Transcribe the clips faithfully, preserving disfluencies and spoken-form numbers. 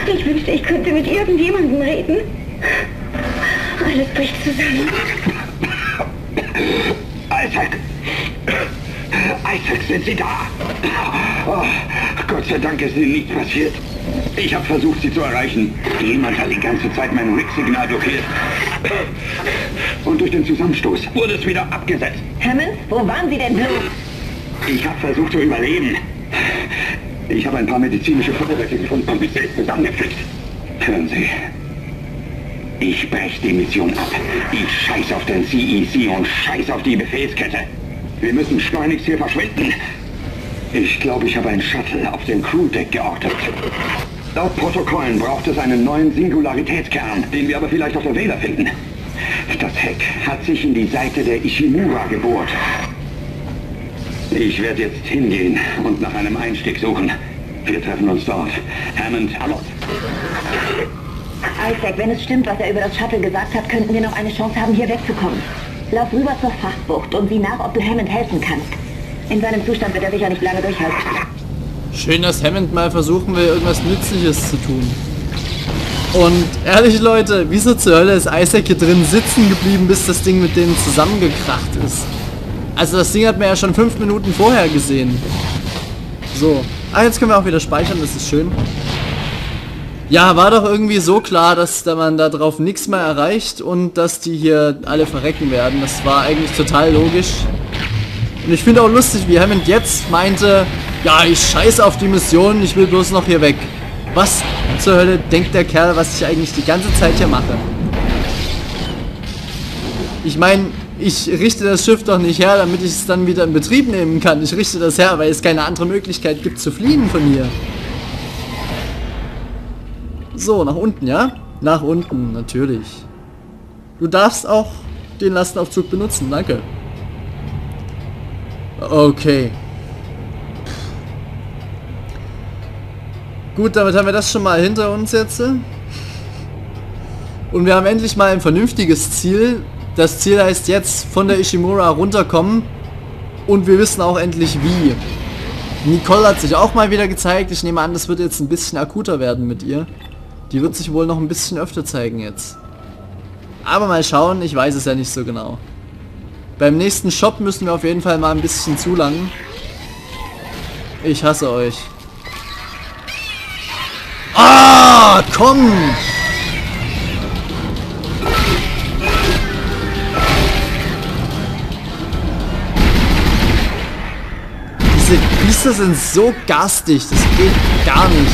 Ich wünschte, ich könnte mit irgendjemandem reden. Alles bricht zusammen. Isaac! Isaac, sind Sie da? Oh, Gott sei Dank ist Ihnen nichts passiert. Ich habe versucht, Sie zu erreichen. Jemand hat die ganze Zeit mein Rick-Signal blockiert. Und durch den Zusammenstoß wurde es wieder abgesetzt. Hammond, wo waren Sie denn bloß? Ich habe versucht zu überleben. Ich habe ein paar medizinische Futterwerke gefunden und mich selbst zusammengepflückt. Hören Sie. Ich breche die Mission ab. Ich scheiß auf den C E C und scheiß auf die Befehlskette. Wir müssen schleunigst hier verschwinden. Ich glaube, ich habe ein Shuttle auf dem Crewdeck geortet. Laut Protokollen braucht es einen neuen Singularitätskern, den wir aber vielleicht auf der Wähler finden. Das Heck hat sich in die Seite der Ishimura gebohrt. Ich werde jetzt hingehen und nach einem Einstieg suchen. Wir treffen uns dort. Hammond, hallo. Isaac, wenn es stimmt, was er über das Shuttle gesagt hat, könnten wir noch eine Chance haben, hier wegzukommen. Lauf rüber zur Frachtbucht und sieh nach, ob du Hammond helfen kannst. In seinem Zustand wird er sicher nicht lange durchhalten. Schön, dass Hammond mal versuchen will, irgendwas Nützliches zu tun. Und ehrlich Leute, wieso zur Hölle ist Isaac hier drin sitzen geblieben, bis das Ding mit denen zusammengekracht ist? Also das Ding hat man ja schon fünf Minuten vorher gesehen. So. Ah, jetzt können wir auch wieder speichern, das ist schön. Ja, war doch irgendwie so klar, dass da man da drauf nichts mehr erreicht und dass die hier alle verrecken werden. Das war eigentlich total logisch. Und ich finde auch lustig, wie Hammond jetzt meinte, ja, ich scheiße auf die Mission, ich will bloß noch hier weg. Was zur Hölle denkt der Kerl, was ich eigentlich die ganze Zeit hier mache? Ich meine, ich richte das Schiff doch nicht her, damit ich es dann wieder in Betrieb nehmen kann. Ich richte das her, weil es keine andere Möglichkeit gibt zu fliehen von hier. So, nach unten, ja? Nach unten, natürlich. Du darfst auch den Lastenaufzug benutzen, danke. Okay. Gut, damit haben wir das schon mal hinter uns jetzt. Und wir haben endlich mal ein vernünftiges Ziel. Das Ziel heißt jetzt von der Ishimura runterkommen. Und wir wissen auch endlich wie. Nicole hat sich auch mal wieder gezeigt. Ich nehme an, das wird jetzt ein bisschen akuter werden mit ihr. Die wird sich wohl noch ein bisschen öfter zeigen jetzt. Aber mal schauen, ich weiß es ja nicht so genau. Beim nächsten Shop müssen wir auf jeden Fall mal ein bisschen zulangen. Ich hasse euch. Ah, komm! Diese Biester sind so garstig, das geht gar nicht.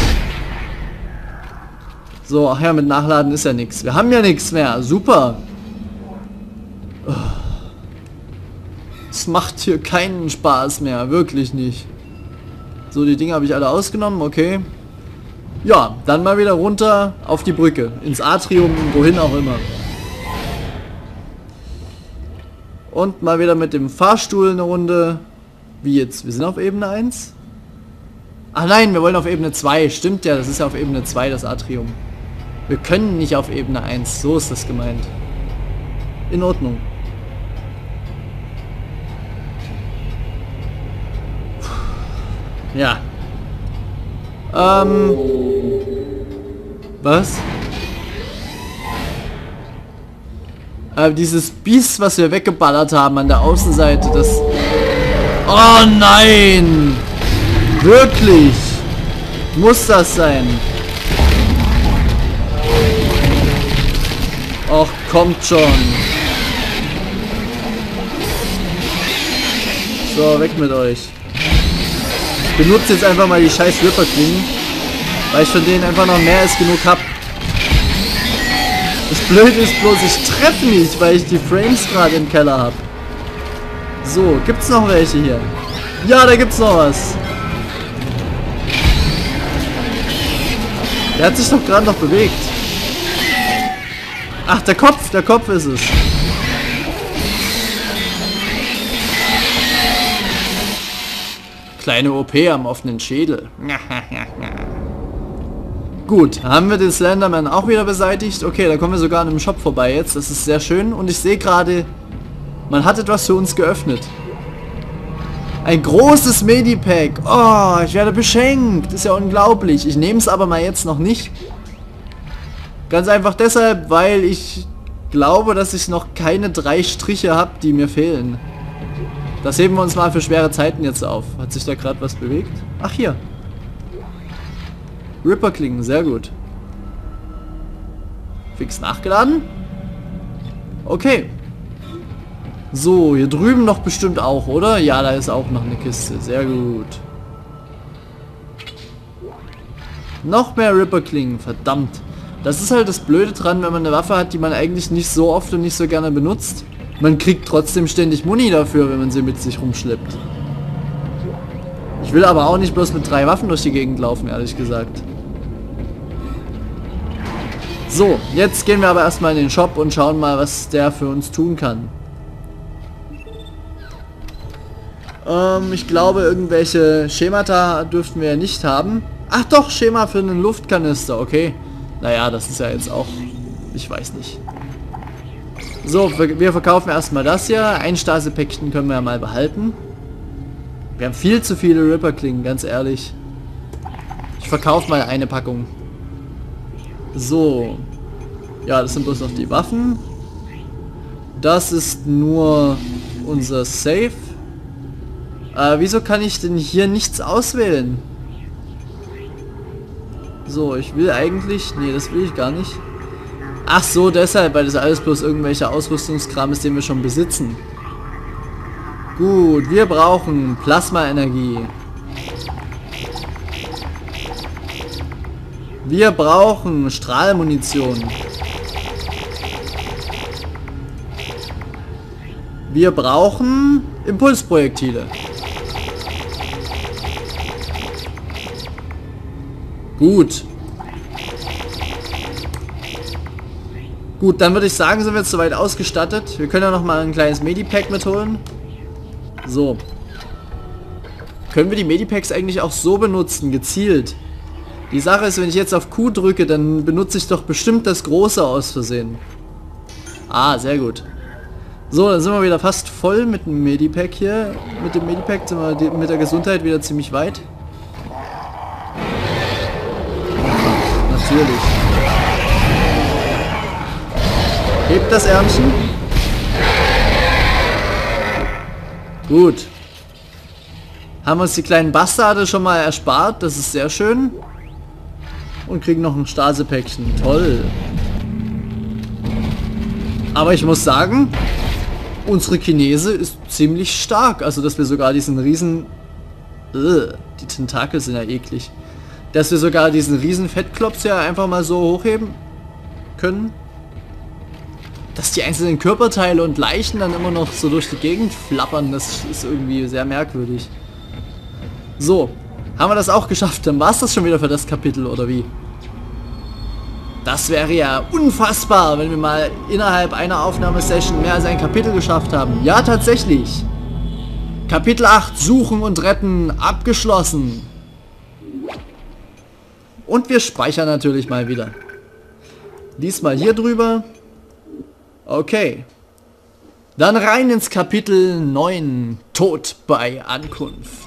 So, ach ja, mit Nachladen ist ja nichts. Wir haben ja nichts mehr. Super. Es macht hier keinen Spaß mehr. Wirklich nicht. So, die Dinge habe ich alle ausgenommen. Okay. Ja, dann mal wieder runter auf die Brücke. Ins Atrium, wohin auch immer. Und mal wieder mit dem Fahrstuhl eine Runde. Wie jetzt? Wir sind auf Ebene eins? Ach nein, wir wollen auf Ebene zwei. Stimmt ja, das ist ja auf Ebene zwei das Atrium. Wir können nicht auf Ebene eins. So ist das gemeint. In Ordnung. Ja. Ähm. Was? Äh, dieses Biest, was wir weggeballert haben an der Außenseite, das... Oh nein! Wirklich? Muss das sein? Och, kommt schon. So, weg mit euch. Ich benutze jetzt einfach mal die scheiß Ripperklingen, weil ich von denen einfach noch mehr als genug hab. Das Blöde ist bloß, ich treffe nicht, weil ich die Frames gerade im Keller habe. So, gibt's noch welche hier? Ja, da gibt's noch was. Der hat sich doch gerade noch bewegt. Ach, der Kopf, der Kopf ist es. Kleine O P am offenen Schädel. Gut, haben wir den Slenderman auch wieder beseitigt. Okay, da kommen wir sogar an einem Shop vorbei jetzt. Das ist sehr schön. Und ich sehe gerade, man hat etwas für uns geöffnet. Ein großes Medipack. Oh, ich werde beschenkt. Das ist ja unglaublich. Ich nehme es aber mal jetzt noch nicht. Ganz einfach deshalb, weil ich glaube, dass ich noch keine drei Striche habe, die mir fehlen. Das heben wir uns mal für schwere Zeiten jetzt auf. Hat sich da gerade was bewegt? Ach, hier. Ripper-Klingen, sehr gut. Fix nachgeladen. Okay. So, hier drüben noch bestimmt auch, oder? Ja, da ist auch noch eine Kiste. Sehr gut. Noch mehr Ripper-Klingen, verdammt. Das ist halt das Blöde dran, wenn man eine Waffe hat, die man eigentlich nicht so oft und nicht so gerne benutzt. Man kriegt trotzdem ständig Muni dafür, wenn man sie mit sich rumschleppt. Ich will aber auch nicht bloß mit drei Waffen durch die Gegend laufen, ehrlich gesagt. So, jetzt gehen wir aber erstmal in den Shop und schauen mal, was der für uns tun kann. Ähm, ich glaube, irgendwelche Schemata dürften wir ja nicht haben. Ach doch, Schema für einen Luftkanister, okay. Naja, das ist ja jetzt auch... Ich weiß nicht. So, wir verkaufen erstmal das hier. Ein Stase-Päckchen können wir ja mal behalten. Wir haben viel zu viele Ripper-Klingen, ganz ehrlich. Ich verkaufe mal eine Packung. So. Ja, das sind bloß noch die Waffen. Das ist nur unser Safe. Äh, wieso kann ich denn hier nichts auswählen? So, ich will eigentlich... Nee, das will ich gar nicht. Ach so, deshalb, weil das alles bloß irgendwelcher Ausrüstungskram ist, den wir schon besitzen. Gut, wir brauchen Plasmaenergie. Wir brauchen Strahlmunition. Wir brauchen Impulsprojektile. Gut. Gut, dann würde ich sagen, sind wir jetzt soweit ausgestattet. Wir können ja noch mal ein kleines Medipack mitholen. So. Können wir die Medipacks eigentlich auch so benutzen, gezielt? Die Sache ist, wenn ich jetzt auf Q drücke, dann benutze ich doch bestimmt das Große aus Versehen. Ah, sehr gut. So, dann sind wir wieder fast voll mit dem Medipack hier. Mit dem Medipack sind wir mit der Gesundheit wieder ziemlich weit. Natürlich. Hebt das Ärmchen. Gut. Haben wir uns die kleinen Bastarde schon mal erspart. Das ist sehr schön. Und kriegen noch ein Stase-Päckchen. Toll. Aber ich muss sagen, unsere Chinese ist ziemlich stark. Also, dass wir sogar diesen riesen... Ugh, die Tentakel sind ja eklig. Dass wir sogar diesen riesen Fettklops ja einfach mal so hochheben können. Dass die einzelnen Körperteile und Leichen dann immer noch so durch die Gegend flappern, das ist irgendwie sehr merkwürdig. So, haben wir das auch geschafft? Dann war es das schon wieder für das Kapitel, oder wie? Das wäre ja unfassbar, wenn wir mal innerhalb einer Aufnahmesession mehr als ein Kapitel geschafft haben. Ja, tatsächlich. Kapitel acht, Suchen und Retten, abgeschlossen. Und wir speichern natürlich mal wieder. Diesmal hier drüber. Okay. Dann rein ins Kapitel neun. Tod bei Ankunft.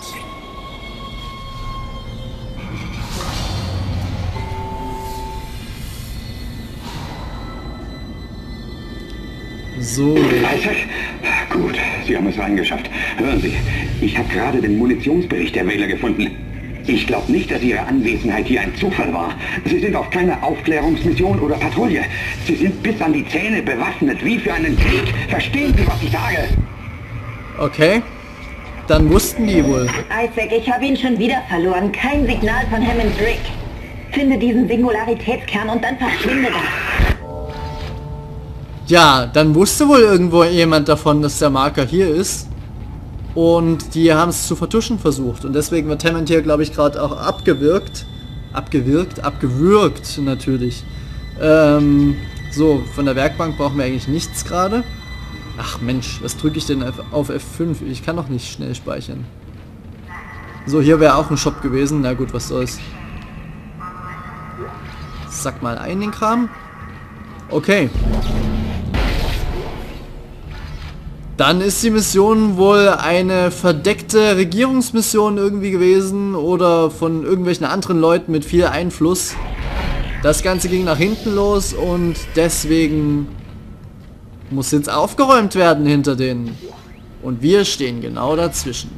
So. Isaac? Gut, Sie haben es reingeschafft. Hören Sie, ich habe gerade den Munitionsbericht der Wähler gefunden. Ich glaube nicht, dass Ihre Anwesenheit hier ein Zufall war. Sie sind auf keine Aufklärungsmission oder Patrouille. Sie sind bis an die Zähne bewaffnet, wie für einen Krieg. Verstehen Sie, was ich sage? Okay. Dann wussten die wohl. Isaac, ich habe ihn schon wieder verloren. Kein Signal von Hammond Rick. Finde diesen Singularitätskern und dann verschwinde da. Ja, dann wusste wohl irgendwo jemand davon, dass der Marker hier ist. Und die haben es zu vertuschen versucht. Und deswegen wird Hammond hier, glaube ich, gerade auch abgewürgt. Abgewürgt? Abgewürgt, natürlich. Ähm, so, von der Werkbank brauchen wir eigentlich nichts gerade. Ach Mensch, was drücke ich denn auf F fünf? Ich kann doch nicht schnell speichern. So, hier wäre auch ein Shop gewesen. Na gut, was soll's. Sack mal ein den Kram. Okay. Dann ist die Mission wohl eine verdeckte Regierungsmission irgendwie gewesen oder von irgendwelchen anderen Leuten mit viel Einfluss. Das Ganze ging nach hinten los und deswegen muss jetzt aufgeräumt werden hinter denen. Und wir stehen genau dazwischen.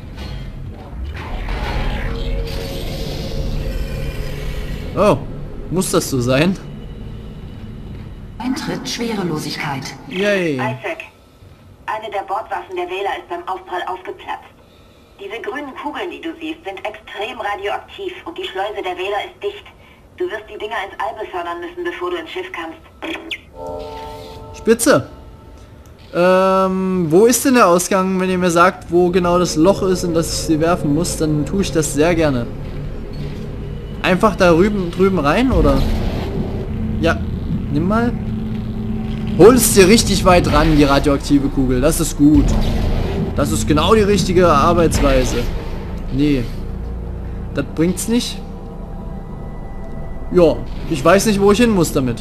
Oh, muss das so sein? Eintritt Schwerelosigkeit. Yay. Isaac, eine der Bordwaffen der Wähler ist beim Aufprall aufgeplatzt. Diese grünen Kugeln, die du siehst, sind extrem radioaktiv und die Schleuse der Wähler ist dicht. Du wirst die Dinger ins All befördern müssen, bevor du ins Schiff kannst. Spitze. Ähm, wo ist denn der Ausgang? Wenn ihr mir sagt, wo genau das Loch ist, in das ich sie werfen muss, dann tue ich das sehr gerne. Einfach da drüben, drüben rein, oder? Ja, nimm mal. Hol es dir richtig weit ran, die radioaktive Kugel. Das ist gut. Das ist genau die richtige Arbeitsweise. Nee. Das bringt's nicht. Ja, ich weiß nicht, wo ich hin muss damit.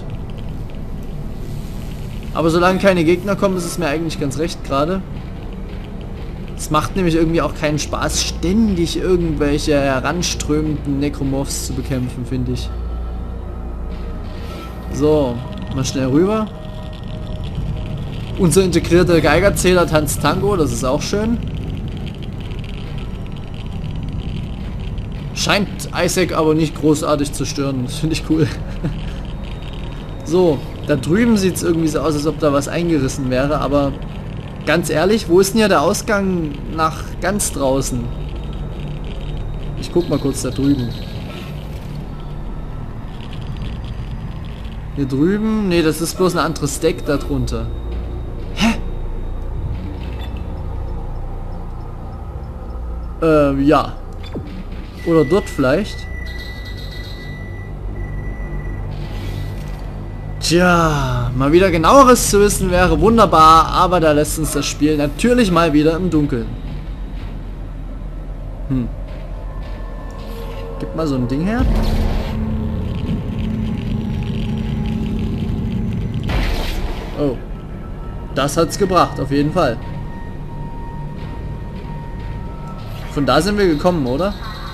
Aber solange keine Gegner kommen, ist es mir eigentlich ganz recht gerade. Es macht nämlich irgendwie auch keinen Spaß, ständig irgendwelche heranströmenden Necromorphs zu bekämpfen, finde ich. So, mal schnell rüber. Unser integrierter Geigerzähler tanzt Tango, das ist auch schön. Scheint Isaac aber nicht großartig zu stören, das finde ich cool. So, da drüben sieht es irgendwie so aus, als ob da was eingerissen wäre, aber ganz ehrlich, wo ist denn hier der Ausgang nach ganz draußen? Ich guck mal kurz da drüben. Hier drüben? Ne, das ist bloß ein anderes Deck da drunter. Hä? Ähm, ja. Oder dort vielleicht? Tja, mal wieder genaueres zu wissen wäre wunderbar, aber da lässt uns das Spiel natürlich mal wieder im Dunkeln. Hm. Gib mal so ein Ding her. Oh. Das hat's gebracht, auf jeden Fall. Von da sind wir gekommen, oder?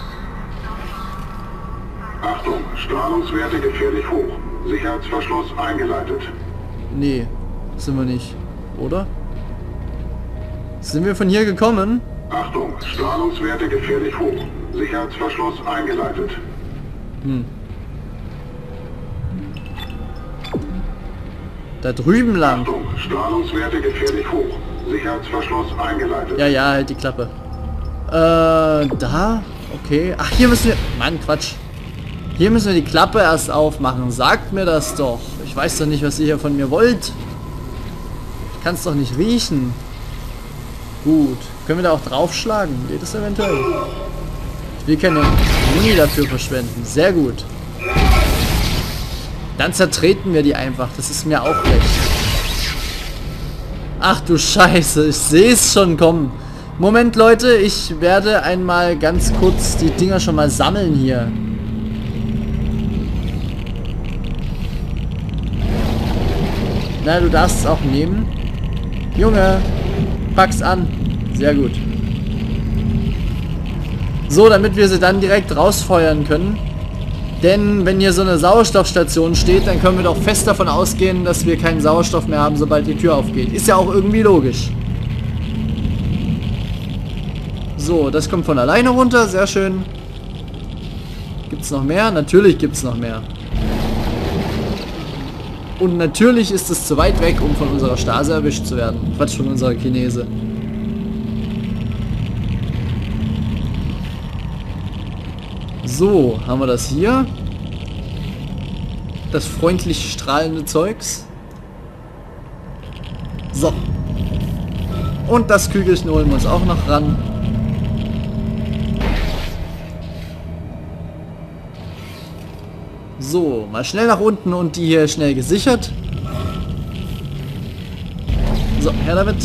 Achtung, Strahlungswerte gefährlich hoch. Sicherheitsverschluss eingeleitet. Nee, sind wir nicht, oder? Sind wir von hier gekommen? Achtung, Strahlungswerte gefährlich hoch. Sicherheitsverschluss eingeleitet. Hm. Da drüben lang. Achtung, Strahlungswerte gefährlich hoch. Sicherheitsverschluss eingeleitet. Ja, ja, halt die Klappe. Äh, da? Okay. Ach, hier müssen wir... Mann, Quatsch. Hier müssen wir die Klappe erst aufmachen. Sagt mir das doch. Ich weiß doch nicht, was ihr hier von mir wollt. Ich kann es doch nicht riechen. Gut. Können wir da auch draufschlagen? Geht das eventuell? Ich will keine Muni dafür verschwenden. Sehr gut. Dann zertreten wir die einfach. Das ist mir auch recht. Ach du Scheiße. Ich sehe es schon kommen. Moment, Leute. Ich werde einmal ganz kurz die Dinger schon mal sammeln hier. Na, du darfst es auch nehmen. Junge, pack's an. Sehr gut. So, damit wir sie dann direkt rausfeuern können. Denn wenn hier so eine Sauerstoffstation steht, dann können wir doch fest davon ausgehen, dass wir keinen Sauerstoff mehr haben, sobald die Tür aufgeht. Ist ja auch irgendwie logisch. So, das kommt von alleine runter. Sehr schön. Gibt's noch mehr? Natürlich gibt's noch mehr. Und natürlich ist es zu weit weg, um von unserer Stase erwischt zu werden. Quatsch, von unserer Chinese. So, haben wir das hier. Das freundlich strahlende Zeugs. So. Und das Kügelchen holen wir uns auch noch ran. So, mal schnell nach unten und die hier schnell gesichert. So, her damit.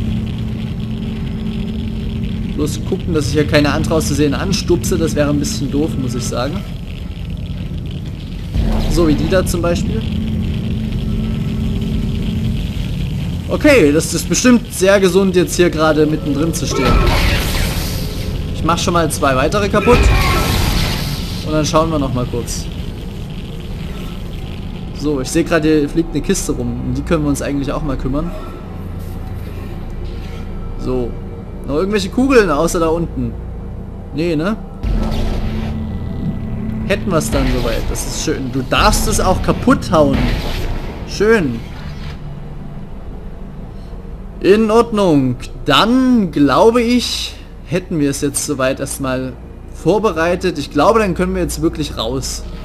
Bloß gucken, dass ich hier keine andere auszusehen anstupse. Das wäre ein bisschen doof, muss ich sagen. So wie die da zum Beispiel. Okay, das ist bestimmt sehr gesund, jetzt hier gerade mittendrin zu stehen. Ich mache schon mal zwei weitere kaputt. Und dann schauen wir noch mal kurz. So, ich sehe gerade, hier fliegt eine Kiste rum. Um die können wir uns eigentlich auch mal kümmern. So. Noch irgendwelche Kugeln außer da unten? Nee, ne? Hätten wir es dann soweit. Das ist schön. Du darfst es auch kaputt hauen. Schön. In Ordnung. Dann glaube ich, hätten wir es jetzt soweit erstmal vorbereitet. Ich glaube, dann können wir jetzt wirklich raus.